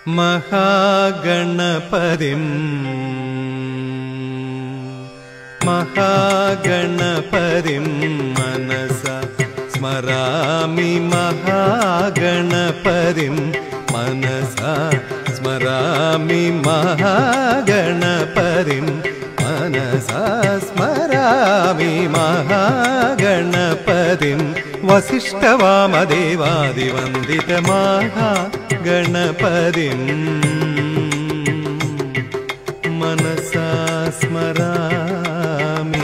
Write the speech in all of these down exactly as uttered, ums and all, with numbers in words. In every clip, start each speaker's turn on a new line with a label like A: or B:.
A: महागणपतिं महागणपतिं मनसा स्मरामि महागणपतिं मनसा स्मरामि महागणपतिं मनसा स्मरामि महागणपतिं वसिष्ठवामदेवादिवन्दित महागणपतिं मनसा स्मरामि।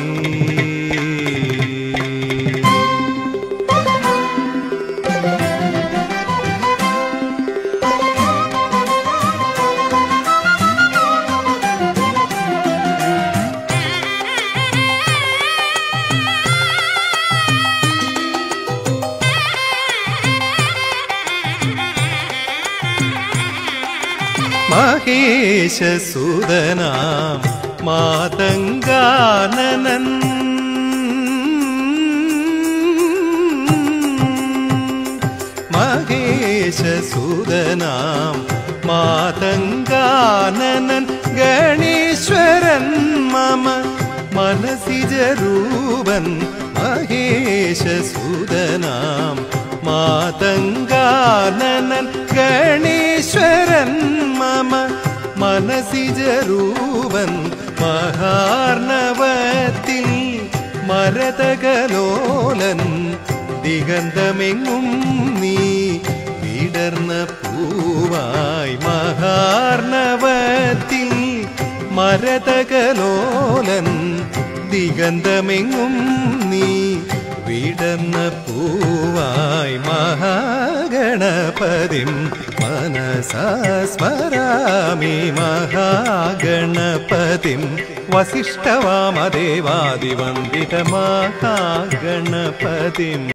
A: महेशसूदनां मातङ्गाननं महेशसूदनां मातङ्गाननं गणेश्वरन् मम मनसि जरूपन् महेशसूदनां मातङ्गाननं गणेश्वरन् मम मनसि जरूपन् महार्णवത്തിൽ മരതകലോലൻ ദിഗന്ധമെങ്ങും നീ വിടർന്ന പൂവായി മഹാർണവത്തിൽ മരതകലോലൻ ദിഗന്ധമെങ്ങും നീ വിടർന്ന പൂവായി മഹാഗണപതിം മനസാ സ്മരാമി മഹാഗണപതിം വസിഷ്ഠവാമദേവാദിവന്ദിത മഹാഗണപതിം।